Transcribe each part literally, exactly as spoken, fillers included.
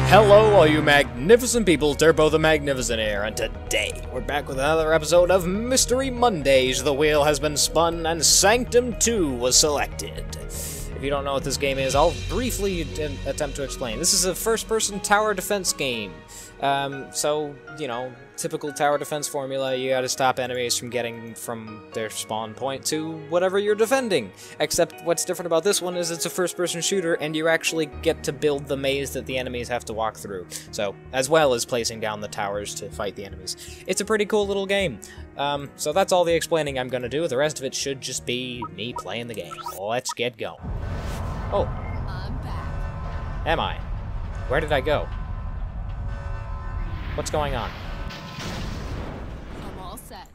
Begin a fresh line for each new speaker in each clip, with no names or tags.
Hello, all you magnificent people, Turbo the Magnificent here, and today we're back with another episode of Mystery Mondays. The wheel has been spun and Sanctum two was selected. If you don't know what this game is, I'll briefly attempt to explain. This is a first-person tower defense game. Um, so, you know, typical tower defense formula, you gotta stop enemies from getting from their spawn point to whatever you're defending. Except what's different about this one is it's a first-person shooter, and you actually get to build the maze that the enemies have to walk through. So, as well as placing down the towers to fight the enemies. It's a pretty cool little game. Um, so that's all the explaining I'm gonna do. The rest of it should just be me playing the game. Let's get going. Oh.
I'm back.
Am I? Where did I go? What's going on?
I'm all set.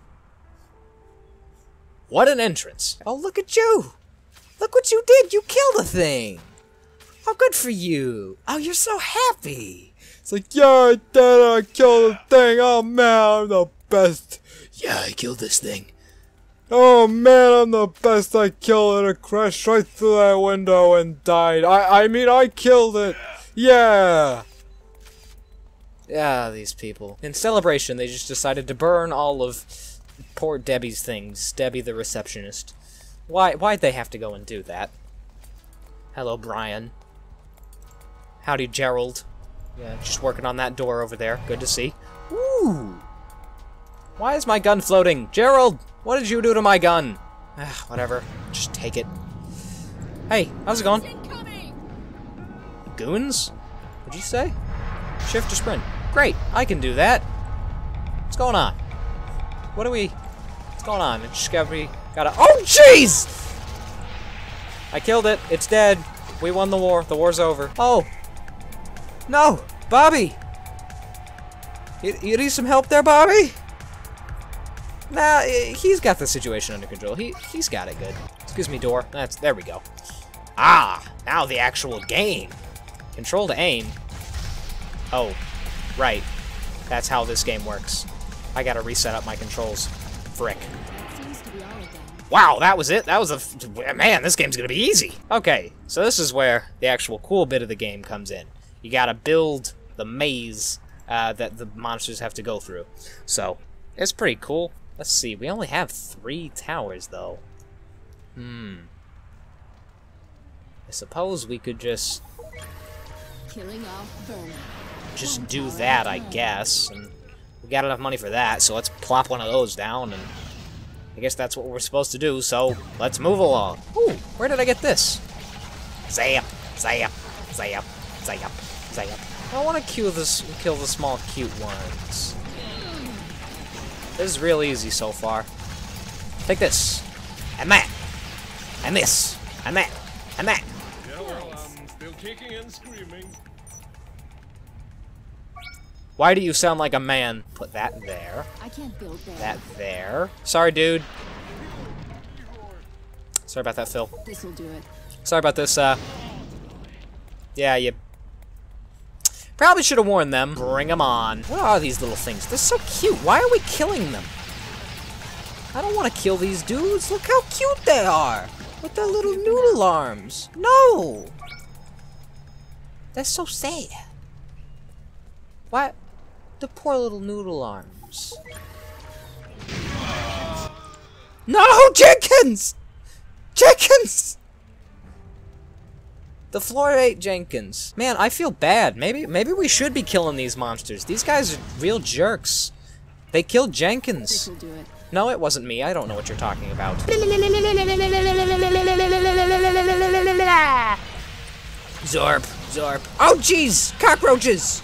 What an entrance! Oh, look at you! Look what you did! You killed the thing! Oh, good for you! Oh, you're so happy!
It's like, yeah, I did it, I killed the thing, oh man, I'm the best.
Yeah, I killed this thing.
Oh man, I'm the best, I killed it, it crashed right through that window and died. I, I mean, I killed it, yeah!
Yeah, these people. In celebration, they just decided to burn all of poor Debbie's things. Debbie the receptionist. Why, why'd they have to go and do that? Hello, Brian. Howdy, Gerald. Yeah, just working on that door over there. Good to see. Ooh! Why is my gun floating? Gerald! What did you do to my gun? Ah, whatever. Just take it. Hey, how's it going?
Incoming!
Goons? What'd you say? Shift to sprint. Great, I can do that. What's going on? What are we... What's going on? It just got me... Gotta... Oh, jeez! I killed it. It's dead. We won the war. The war's over. Oh. No! Bobby! You, you need some help there, Bobby? Nah, he's got the situation under control. He, he's got it good. Excuse me, door. That's... There we go. Ah! Now the actual game. Control to aim. Oh, right. That's how this game works. I gotta reset up my controls. Frick.
Seems to be all of them.
Wow, that was it? That was a... Man, this game's gonna be easy. Okay, so this is where the actual cool bit of the game comes in. You gotta build the maze uh, that the monsters have to go through. So, it's pretty cool. Let's see, we only have three towers, though. Hmm. I suppose we could just...
Killing off Vermin.
just do that, I guess. And we got enough money for that, so let's plop one of those down, and I guess that's what we're supposed to do, so let's move along. Ooh, where did I get this? Zap, zap, zap, zap, zap. I want to kill this, kill the small cute ones. This is real easy so far. Take this, and that, and this, and that, and that.
Yeah, well, I'm still kicking and screaming.
Why do you sound like a man? Put that there.
I can't build there.
That there. Sorry, dude. Sorry about that, Phil.
This'll do it.
Sorry about this, uh... Yeah, you... Probably should have warned them. Bring them on. What are these little things? They're so cute. Why are we killing them? I don't want to kill these dudes. Look how cute they are. With their little noodle arms. No! That's so sad. Why? The poor little noodle arms. No, Jenkins! Jenkins! The floor ate Jenkins. Man, I feel bad. Maybe, maybe we should be killing these monsters. These guys are real jerks. They killed Jenkins.
This'll do it.
No, it wasn't me. I don't know what you're talking about. Zorp, Zorp. Oh, jeez! Cockroaches!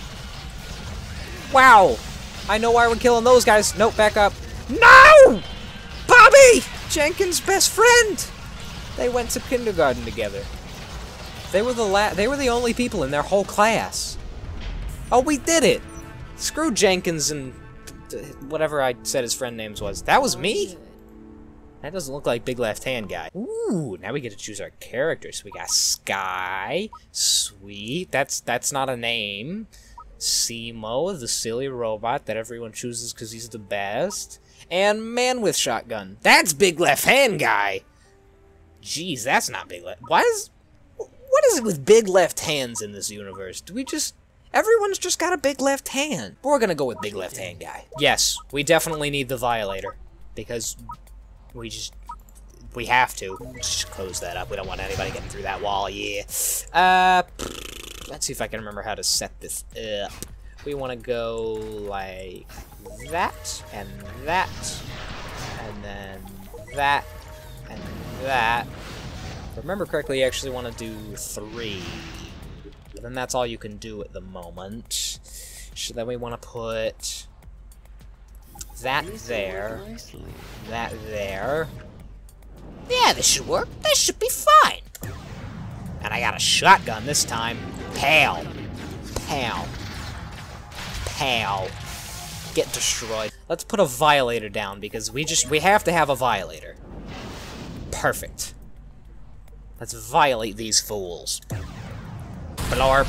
Wow! I know why we're killing those guys. Nope, back up. No! Bobby! Jenkins' best friend! They went to kindergarten together. They were the la- they were the only people in their whole class. Oh, we did it! Screw Jenkins and whatever I said his friend names was. That was me? That doesn't look like Big Left Hand guy. Ooh, now we get to choose our characters. We got Sky. Sweet. That's that's not a name. Simo, the silly robot that everyone chooses because he's the best. And Man with Shotgun. That's Big Left Hand guy. Jeez, that's not Big Left. Why is... What is it with big left hands in this universe? Do we just... Everyone's just got a big left hand. We're gonna go with big left hand guy. Yes, we definitely need the Violator. Because we just... we have to. Just close that up. We don't want anybody getting through that wall, yeah. Uh, let's see if I can remember how to set this up. We want to go like that, and that, and then that, and that. If I remember correctly, you actually want to do three. But then that's all you can do at the moment. So then we want to put that there, that there. Yeah, this should work. This should be fine. And I got a shotgun this time. Pow. Pow. Pow. Get destroyed. Let's put a Violator down because we just, we have to have a Violator. Perfect. Let's violate these fools. Blorp.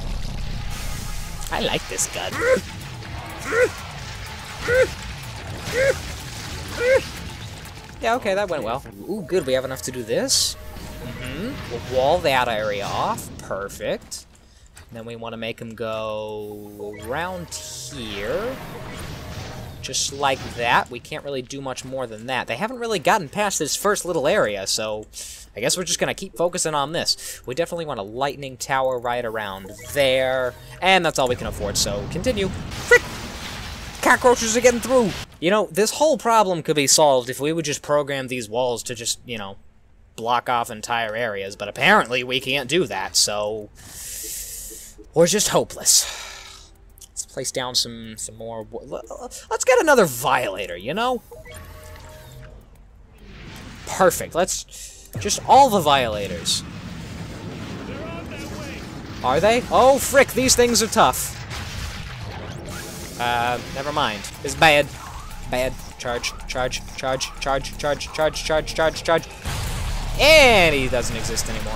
I like this gun. Yeah, okay, that went well. Ooh, good, we have enough to do this. Mm-hmm. We'll wall that area off. Perfect. And then we want to make him go around here. Just like that. We can't really do much more than that. They haven't really gotten past this first little area, so I guess we're just going to keep focusing on this. We definitely want a lightning tower right around there. And that's all we can afford, so continue. Frick! Cockroaches are getting through! You know, this whole problem could be solved if we would just program these walls to just, you know, block off entire areas, but apparently we can't do that, so we're just hopeless. Let's place down some, some more... Let's get another Violator, you know? Perfect, let's... just all the Violators. Are they? Oh, frick, these things are tough. Uh, never mind. It's bad. Bad. Charge, charge, charge, charge, charge, charge, charge, charge, charge. And he doesn't exist anymore.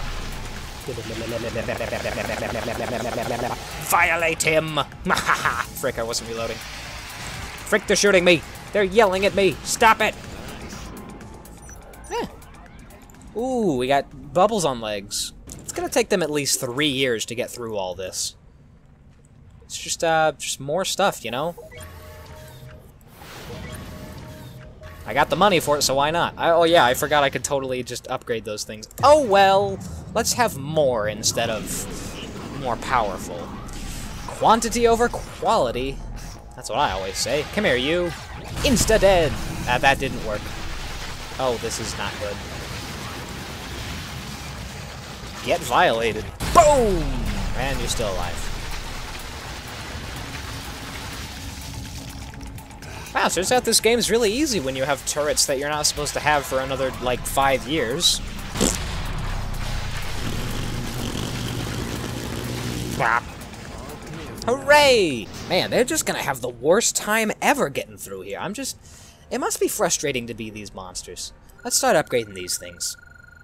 Violate him! Frick, I wasn't reloading. Frick, they're shooting me! They're yelling at me! Stop it! Eh. Ooh, we got bubbles on legs. It's gonna take them at least three years to get through all this. It's just, uh, just more stuff, you know? I got the money for it, so why not? I, oh yeah, I forgot I could totally just upgrade those things. Oh well, let's have more instead of more powerful. Quantity over quality. That's what I always say. Come here, you. Insta-dead. Uh, that didn't work. Oh, this is not good. Get violated. Boom! And you're still alive. Wow, turns out this game's really easy when you have turrets that you're not supposed to have for another, like, five years. Hooray! Man, they're just gonna have the worst time ever getting through here. I'm just... It must be frustrating to be these monsters. Let's start upgrading these things.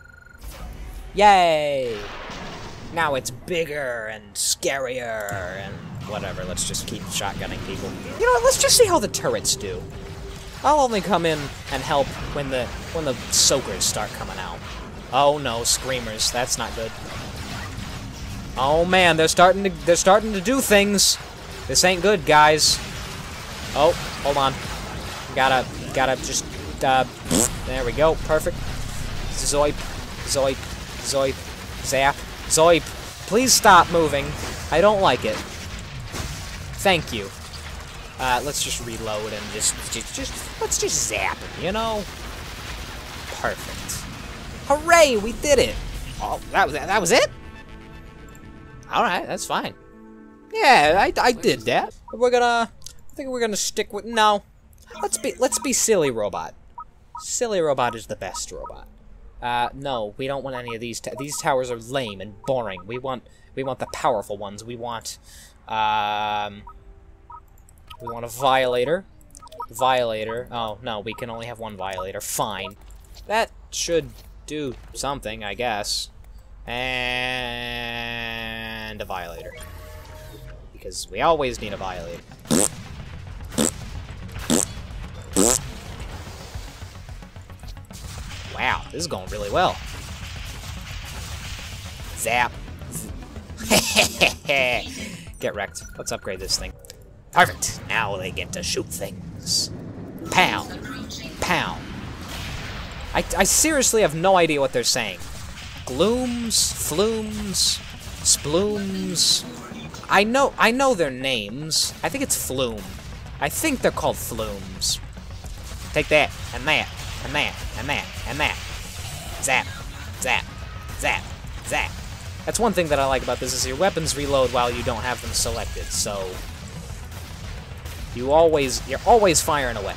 Yay! Now it's bigger and scarier and whatever. Let's just keep shotgunning people. You know what? Let's just see how the turrets do. I'll only come in and help when the when the soakers start coming out. Oh no, screamers. That's not good. Oh man, they're starting to they're starting to do things. This ain't good, guys. Oh, hold on. Gotta gotta just uh there we go. Perfect. Zoip. Zoip. Zoip. Zap. Zoip. Please stop moving. I don't like it. Thank you. Uh, let's just reload and just, just, just, let's just zap him, you know? Perfect. Hooray, we did it! Oh, that was, that was it? Alright, that's fine. Yeah, I, I did that. We're gonna, I think we're gonna stick with, no. Let's be, let's be Silly Robot. Silly Robot is the best robot. Uh, no, we don't want any of these, ta these towers are lame and boring. We want, we want the powerful ones. We want, um... we want a Violator. Violator. Oh, no, we can only have one Violator. Fine. That should do something, I guess. And a Violator. Because we always need a Violator. Wow, this is going really well. Zap. get wrecked. Let's upgrade this thing. Perfect. Now they get to shoot things. Pow. Pow. I, I seriously have no idea what they're saying. Glooms, flumes, splooms. I know I know their names. I think it's flume. I think they're called flumes. Take that, and that, and that, and that, and that. Zap, zap, zap, zap. That's one thing that I like about this is your weapons reload while you don't have them selected, so you always you're always firing away.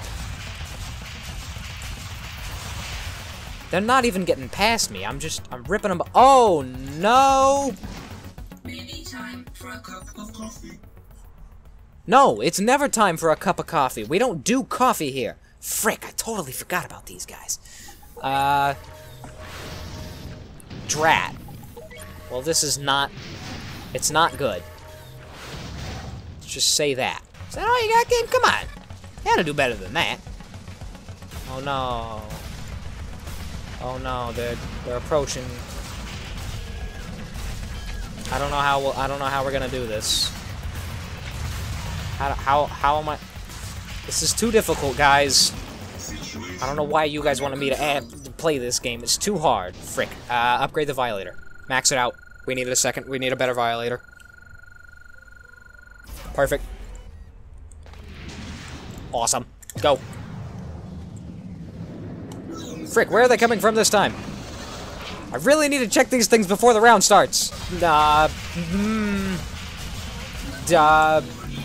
They're not even getting past me. I'm just I'm ripping them. Oh no!
Maybe time for a cup of coffee.
No, it's never time for a cup of coffee. We don't do coffee here. Frick, I totally forgot about these guys. Uh, Drat. Well, this is not, it's not good. Let's just say that. Is that all you got, game? Come on. You gotta do better than that. Oh no. Oh no, they're, they're approaching. I don't know how, we'll, I don't know how we're gonna do this. How, how, how am I? This is too difficult, guys. I don't know why you guys wanted me to, add, to play this game. It's too hard. Frick. Uh, upgrade the Violator. Max it out. We needed a second. We need a better Violator. Perfect. Awesome. Go. Frick, where are they coming from this time? I really need to check these things before the round starts. Uh, mm, uh,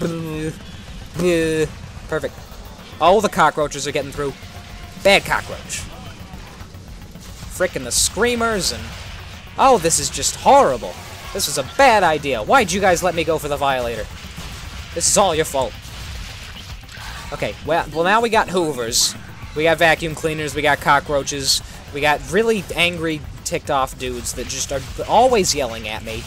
Perfect. Oh, the cockroaches are getting through. Bad cockroach. Frickin' the screamers and... Oh, this is just horrible. This was a bad idea. Why'd you guys let me go for the Violator? This is all your fault. Okay, well, well now we got Hoovers. We got vacuum cleaners, we got cockroaches. We got really angry, ticked-off dudes that just are always yelling at me.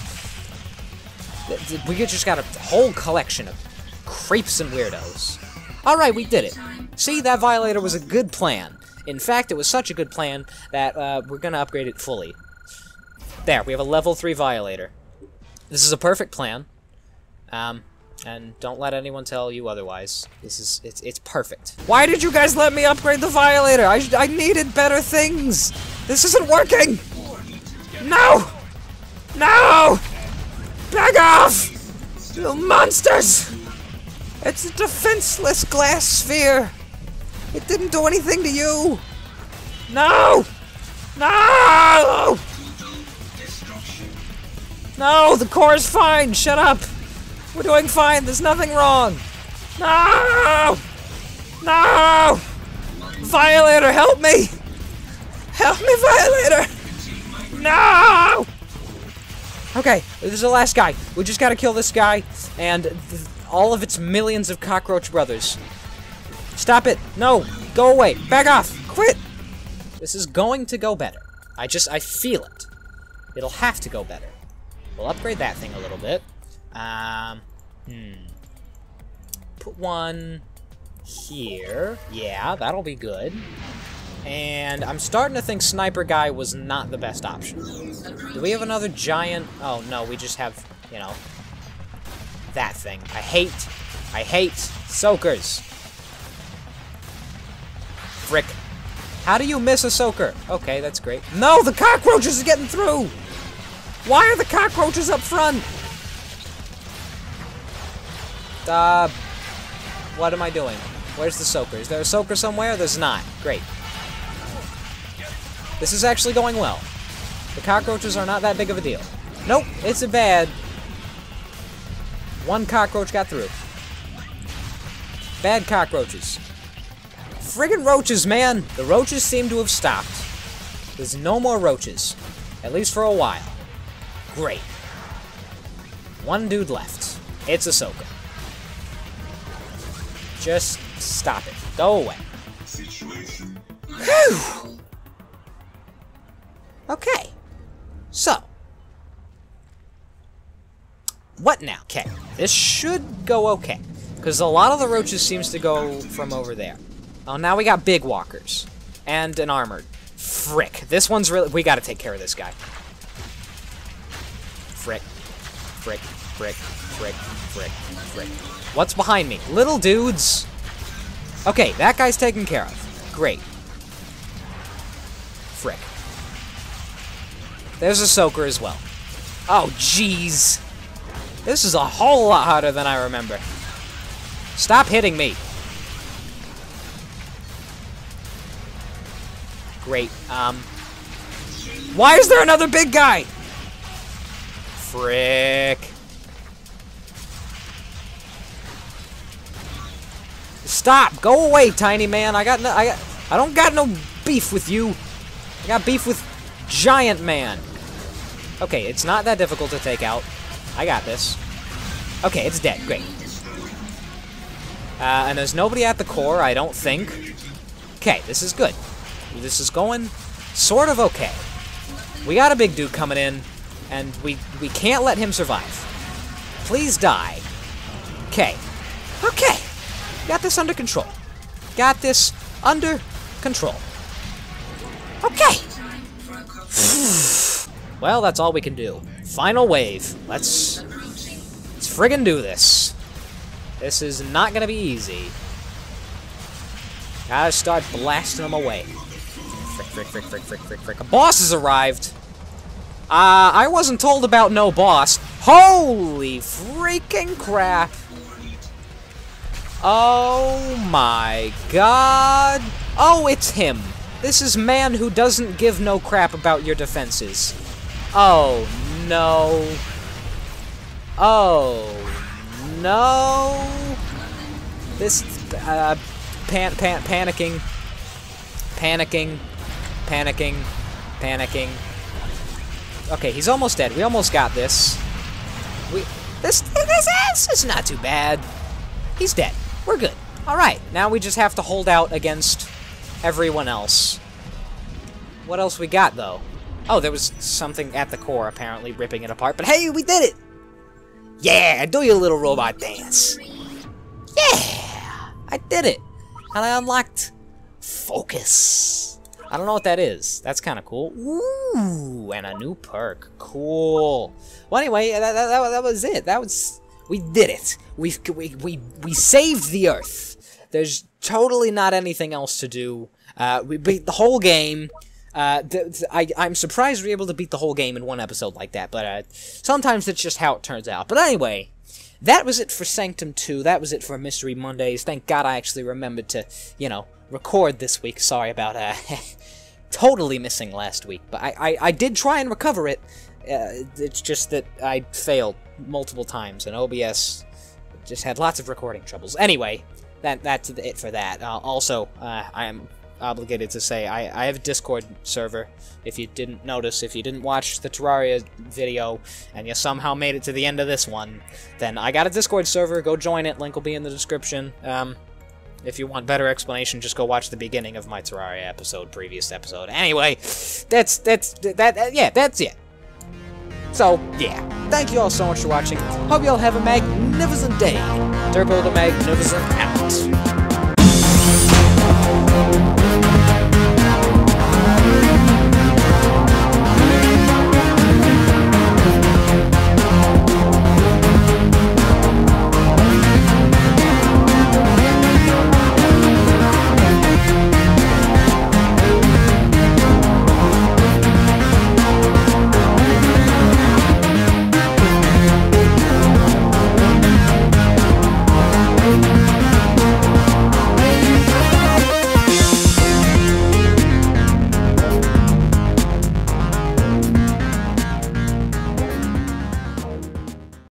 We just got a whole collection of creeps and weirdos. Alright, we did it. See, that Violator was a good plan. In fact, it was such a good plan that uh, we're gonna upgrade it fully. There, we have a level three Violator. This is a perfect plan. Um, and don't let anyone tell you otherwise. This is, it's, it's perfect. Why did you guys let me upgrade the Violator? I, I needed better things! This isn't working! No! No! Back off! You monsters! It's a defenseless glass sphere! It didn't do anything to you! No! No! No, the core is fine! Shut up! We're doing fine, there's nothing wrong! No! No! Violator, help me! Help me, Violator! No! Okay, this is the last guy. We just gotta kill this guy, and th all of its millions of cockroach brothers. Stop it! No! Go away! Back off! Quit! This is going to go better. I just, I feel it. It'll have to go better. We'll upgrade that thing a little bit. Um, hmm. Put one here. Yeah, that'll be good. And I'm starting to think Sniper Guy was not the best option. Do we have another giant? Oh, no, we just have, you know, that thing. I hate, I hate soakers. Frick. How do you miss a soaker? Okay, that's great. No, the cockroaches are getting through! Why are the cockroaches up front? Uh, what am I doing? Where's the soaker? Is there a soaker somewhere? There's not. Great. This is actually going well. The cockroaches are not that big of a deal. Nope, it's a bad. One cockroach got through. Bad cockroaches. Friggin' roaches, man! The roaches seem to have stopped. There's no more roaches. At least for a while. Great. One dude left. It's Ahsoka. Just stop it. Go away. Whew! Okay. So. What now? Okay. This should go okay. Because a lot of the roaches seems to go from over there. Oh, now we got big walkers. And an armored. Frick. This one's really... We gotta take care of this guy. Frick. Frick. Frick. Frick, frick, frick. What's behind me? Little dudes! Okay, that guy's taken care of. Great. Frick. There's a soaker as well. Oh, jeez. This is a whole lot harder than I remember. Stop hitting me. Great. Um. Why is there another big guy? Frick. Stop! Go away, tiny man. I got no. I got. I don't got no beef with you. I got beef with Giant Man. Okay, it's not that difficult to take out. I got this. Okay, it's dead. Great. Uh, and there's nobody at the core, I don't think. Okay, this is good. This is going sort of okay. We got a big dude coming in, and we we can't let him survive. Please die. Okay. Okay. Got this under control. Got this under control. Okay. Well, that's all we can do. Final wave. Let's let's friggin' do this. This is not gonna be easy. Gotta start blasting them away. Frick, frick, frick, frick, frick, frick, frick. A boss has arrived. Uh, I wasn't told about no boss. Holy freaking crap. Oh my god. Oh, it's him. This is man who doesn't give no crap about your defenses. Oh, no. Oh, no. This, uh, pan, pan, panicking. Panicking. Panicking. Panicking. Okay, he's almost dead. We almost got this. We, this, this, this is not too bad. He's dead. We're good. Alright, now we just have to hold out against everyone else. What else we got, though? Oh, there was something at the core, apparently, ripping it apart. But hey, we did it! Yeah, do your little robot dance. Yeah! I did it! And I unlocked Focus. I don't know what that is. That's kind of cool. Ooh, and a new perk. Cool. Well, anyway, that, that, that, that was it. That was... We did it. We've, we, we, we saved the Earth. There's totally not anything else to do. Uh, we beat the whole game. Uh, th th I, I'm surprised we were able to beat the whole game in one episode like that, but uh, sometimes it's just how it turns out. But anyway, that was it for Sanctum two. That was it for Mystery Mondays. Thank God I actually remembered to, you know, record this week. Sorry about uh, totally missing last week, but I, I, I did try and recover it. Uh, it's just that I failed multiple times, and O B S just had lots of recording troubles. Anyway, that that's it for that. Uh, also, uh, I am obligated to say I, I have a Discord server. If you didn't notice, if you didn't watch the Terraria video, and you somehow made it to the end of this one, then I got a Discord server. Go join it. Link will be in the description. Um, if you want better explanation, just go watch the beginning of my Terraria episode, previous episode. Anyway, that's that's that. Uh, yeah, that's it. So, yeah, thank you all so much for watching. Hope you all have a magnificent day. Turbo the Magnificent out.